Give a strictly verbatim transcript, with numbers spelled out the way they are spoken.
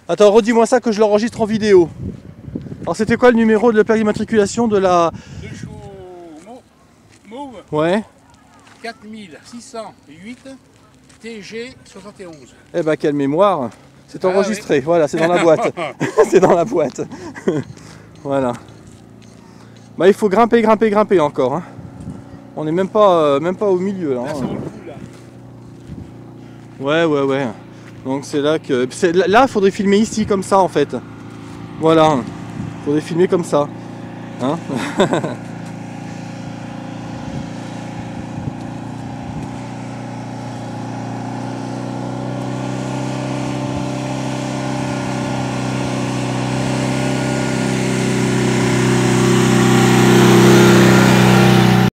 Attends, redis-moi ça que je l'enregistre en vidéo. Alors c'était quoi le numéro de la plaque d'immatriculation de la... Deux chevaux mauve. Ouais. quatre mille six cent huit T G soixante et onze. Eh ben quelle mémoire. C'est Ah, enregistré, oui. Voilà, c'est dans la boîte. C'est dans la boîte. Voilà. Bah il faut grimper, grimper, grimper encore. Hein. On n'est même pas, euh, même pas au milieu là. Là, Hein. ça vaut le coup, là. Ouais, ouais, ouais. Donc c'est là que... Là, il faudrait filmer ici, comme ça, en fait. Voilà. Il faudrait filmer comme ça. Hein.